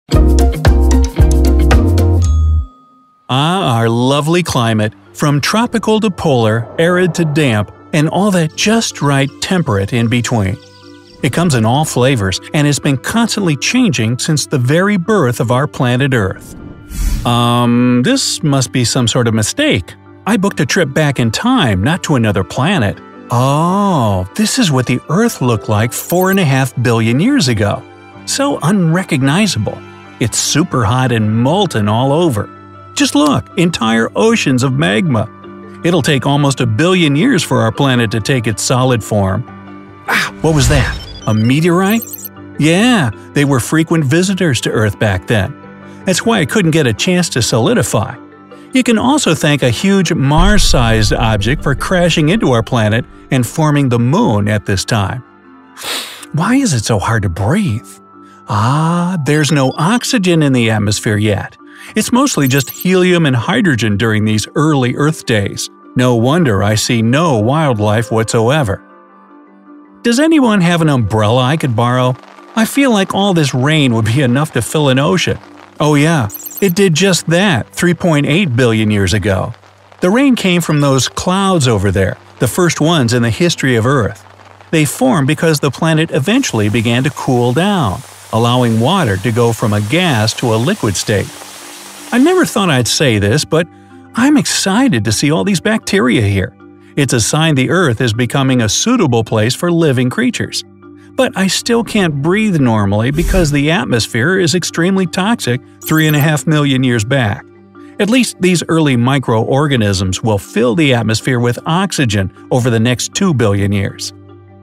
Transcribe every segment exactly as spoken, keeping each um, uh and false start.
Ah, our lovely climate, from tropical to polar, arid to damp, and all that just right temperate in between. It comes in all flavors and has been constantly changing since the very birth of our planet Earth. Um, this must be some sort of mistake. I booked a trip back in time, not to another planet. Oh, this is what the Earth looked like four and a half billion years ago. So unrecognizable. It's super hot and molten all over. Just look, entire oceans of magma. It'll take almost a billion years for our planet to take its solid form. Ah, what was that? A meteorite? Yeah, they were frequent visitors to Earth back then. That's why it couldn't get a chance to solidify. You can also thank a huge Mars-sized object for crashing into our planet and forming the Moon at this time. Why is it so hard to breathe? Ah, there's no oxygen in the atmosphere yet. It's mostly just helium and hydrogen during these early Earth days. No wonder I see no wildlife whatsoever. Does anyone have an umbrella I could borrow? I feel like all this rain would be enough to fill an ocean. Oh yeah, it did just that three point eight billion years ago. The rain came from those clouds over there, the first ones in the history of Earth. They formed because the planet eventually began to cool down, allowing water to go from a gas to a liquid state. I never thought I'd say this, but I'm excited to see all these bacteria here. It's a sign the Earth is becoming a suitable place for living creatures. But I still can't breathe normally because the atmosphere is extremely toxic three and a half million years back. At least these early microorganisms will fill the atmosphere with oxygen over the next two billion years.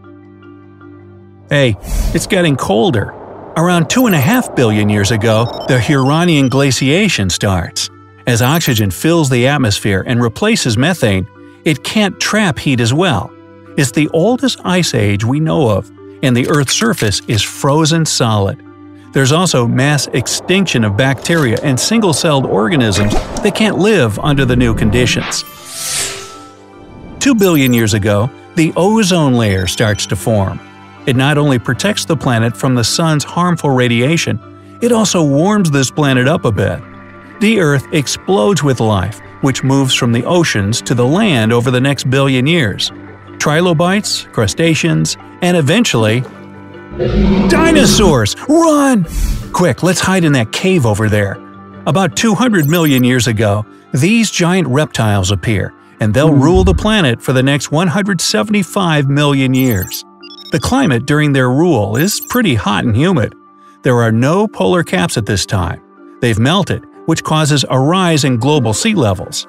Hey, it's getting colder. Around two and a half billion years ago, the Huronian glaciation starts. As oxygen fills the atmosphere and replaces methane, it can't trap heat as well. It's the oldest ice age we know of, and the Earth's surface is frozen solid. There's also mass extinction of bacteria and single-celled organisms that can't live under the new conditions. Two billion years ago, the ozone layer starts to form. It not only protects the planet from the sun's harmful radiation, it also warms this planet up a bit. The Earth explodes with life, which moves from the oceans to the land over the next billion years. Trilobites, crustaceans, and eventually… Dinosaurs! Run! Quick, let's hide in that cave over there. About two hundred million years ago, these giant reptiles appear, and they'll rule the planet for the next one hundred seventy-five million years. The climate during their rule is pretty hot and humid. There are no polar caps at this time. They've melted, which causes a rise in global sea levels.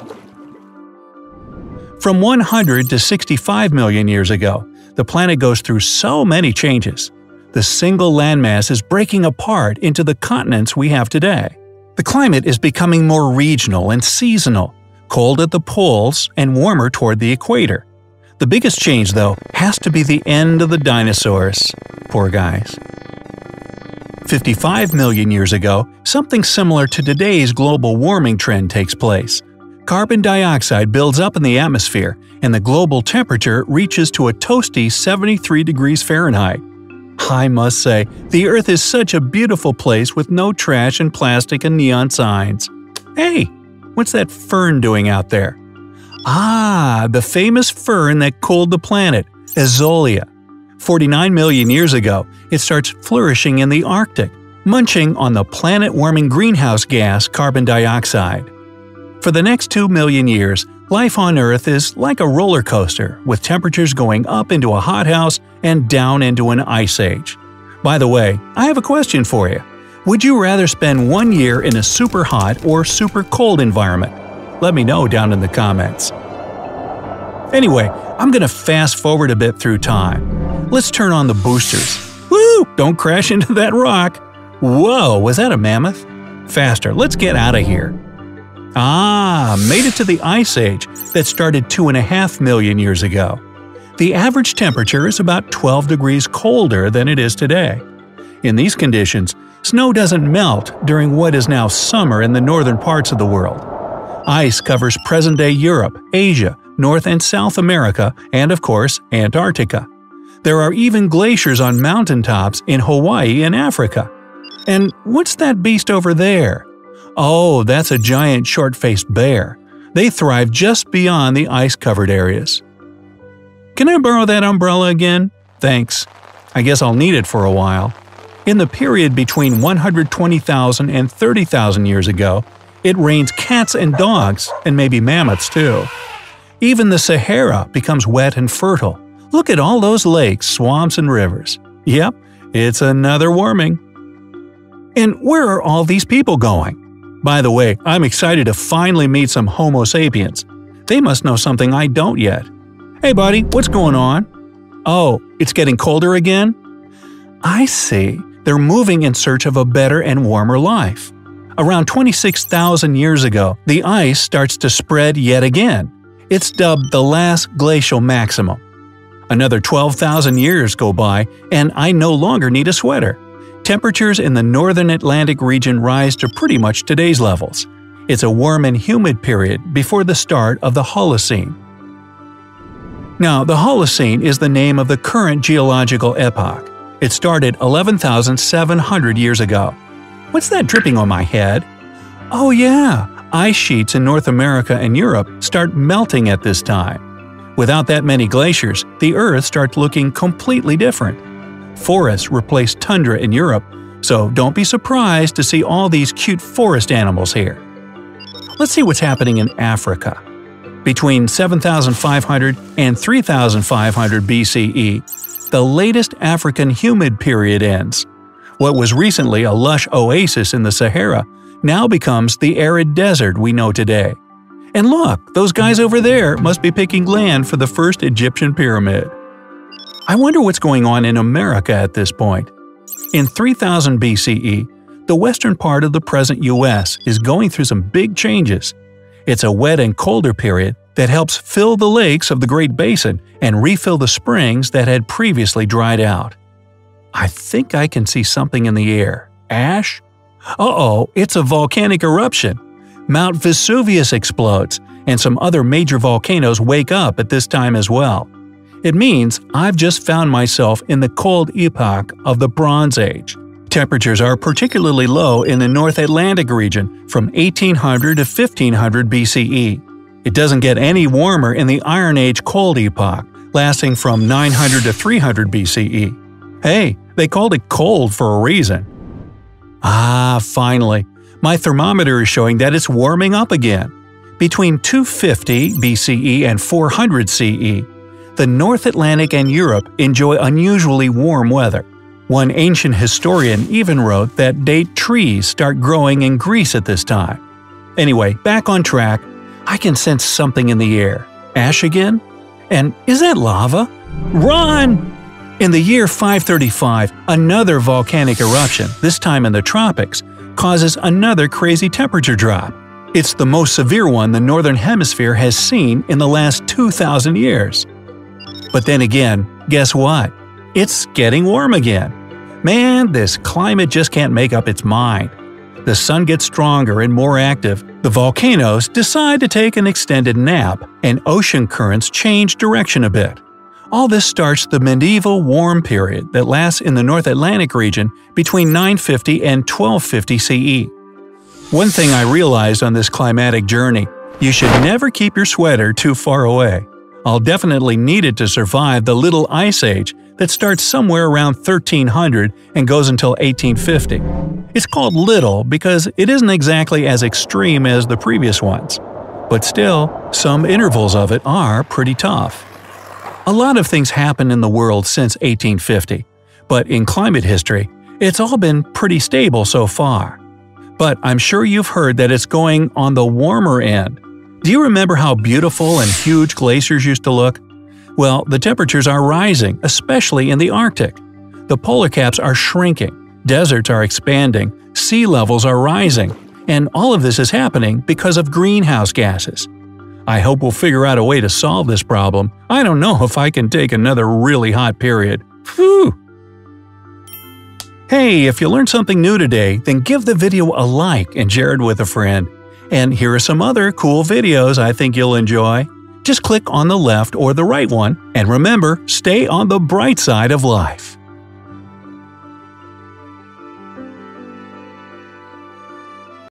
From one hundred to sixty-five million years ago, the planet goes through so many changes. The single landmass is breaking apart into the continents we have today. The climate is becoming more regional and seasonal, cold at the poles and warmer toward the equator. The biggest change, though, has to be the end of the dinosaurs. Poor guys. fifty-five million years ago, something similar to today's global warming trend takes place. Carbon dioxide builds up in the atmosphere, and the global temperature reaches to a toasty seventy-three degrees Fahrenheit. I must say, the Earth is such a beautiful place with no trash and plastic and neon signs. Hey, what's that fern doing out there? Ah, the famous fern that cooled the planet, Azolla. forty-nine million years ago, it starts flourishing in the Arctic, munching on the planet-warming greenhouse gas carbon dioxide. For the next two million years, life on Earth is like a roller coaster, with temperatures going up into a hothouse and down into an ice age. By the way, I have a question for you. Would you rather spend one year in a super hot or super cold environment? Let me know down in the comments. Anyway, I'm gonna fast forward a bit through time. Let's turn on the boosters. Woo! Don't crash into that rock! Whoa, was that a mammoth? Faster, let's get out of here. Ah, made it to the Ice Age that started two and a half million years ago. The average temperature is about twelve degrees colder than it is today. In these conditions, snow doesn't melt during what is now summer in the northern parts of the world. Ice covers present-day Europe, Asia, North and South America, and of course, Antarctica. There are even glaciers on mountaintops in Hawaii and Africa. And what's that beast over there? Oh, that's a giant short-faced bear. They thrive just beyond the ice-covered areas. Can I borrow that umbrella again? Thanks. I guess I'll need it for a while. In the period between one hundred twenty thousand and thirty thousand years ago, it rains cats and dogs, and maybe mammoths too. Even the Sahara becomes wet and fertile. Look at all those lakes, swamps, and rivers. Yep, it's another warming. And where are all these people going? By the way, I'm excited to finally meet some Homo sapiens. They must know something I don't yet. Hey buddy, what's going on? Oh, it's getting colder again? I see. They're moving in search of a better and warmer life. Around twenty-six thousand years ago, the ice starts to spread yet again. It's dubbed the last glacial maximum. Another twelve thousand years go by, and I no longer need a sweater. Temperatures in the northern Atlantic region rise to pretty much today's levels. It's a warm and humid period before the start of the Holocene. Now, the Holocene is the name of the current geological epoch. It started eleven thousand seven hundred years ago. What's that dripping on my head? Oh yeah, ice sheets in North America and Europe start melting at this time. Without that many glaciers, the Earth starts looking completely different. Forests replace tundra in Europe, so don't be surprised to see all these cute forest animals here. Let's see what's happening in Africa. Between seven thousand five hundred and three thousand five hundred B C E, the latest African humid period ends. What was recently a lush oasis in the Sahara now becomes the arid desert we know today. And look, those guys over there must be picking land for the first Egyptian pyramid. I wonder what's going on in America at this point. In three thousand B C E, the western part of the present U S is going through some big changes. It's a wet and colder period that helps fill the lakes of the Great Basin and refill the springs that had previously dried out. I think I can see something in the air. Ash? Uh-oh, it's a volcanic eruption. Mount Vesuvius explodes, and some other major volcanoes wake up at this time as well. It means I've just found myself in the cold epoch of the Bronze Age. Temperatures are particularly low in the North Atlantic region from eighteen hundred to fifteen hundred B C E. It doesn't get any warmer in the Iron Age cold epoch, lasting from nine hundred to three hundred B C E. Hey, they called it cold for a reason. Ah, finally. My thermometer is showing that it's warming up again. Between two fifty B C E and four hundred C E, the North Atlantic and Europe enjoy unusually warm weather. One ancient historian even wrote that date trees start growing in Greece at this time. Anyway, back on track, I can sense something in the air. Ash again? And is that lava? Run! In the year five thirty-five, another volcanic eruption, this time in the tropics, causes another crazy temperature drop. It's the most severe one the Northern Hemisphere has seen in the last two thousand years. But then again, guess what? It's getting warm again. Man, this climate just can't make up its mind. The sun gets stronger and more active, the volcanoes decide to take an extended nap, and ocean currents change direction a bit. All this starts the medieval warm period that lasts in the North Atlantic region between nine fifty and twelve fifty C E. One thing I realized on this climatic journey, you should never keep your sweater too far away. I'll definitely need it to survive the Little Ice Age that starts somewhere around thirteen hundred and goes until eighteen fifty. It's called Little because it isn't exactly as extreme as the previous ones. But still, some intervals of it are pretty tough. A lot of things happened in the world since eighteen fifty, but in climate history, it's all been pretty stable so far. But I'm sure you've heard that it's going on the warmer end. Do you remember how beautiful and huge glaciers used to look? Well, the temperatures are rising, especially in the Arctic. The polar caps are shrinking, deserts are expanding, sea levels are rising, and all of this is happening because of greenhouse gases. I hope we'll figure out a way to solve this problem. I don't know if I can take another really hot period. Phew! Hey, if you learned something new today, then give the video a like and share it with a friend. And here are some other cool videos I think you'll enjoy. Just click on the left or the right one, and remember, stay on the bright side of life.